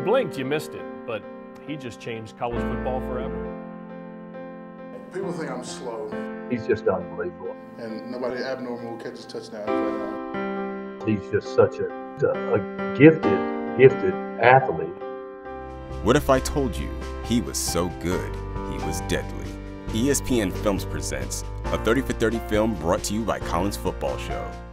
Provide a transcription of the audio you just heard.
blinked, you missed it, but he just changed college football forever. People think I'm slow. He's just unbelievable. And nobody abnormal catches touchdowns right now. He's just such a gifted athlete. What if I told you he was so good, he was deadly? ESPN Films presents a 30 for 30 film brought to you by Colin's Football Show.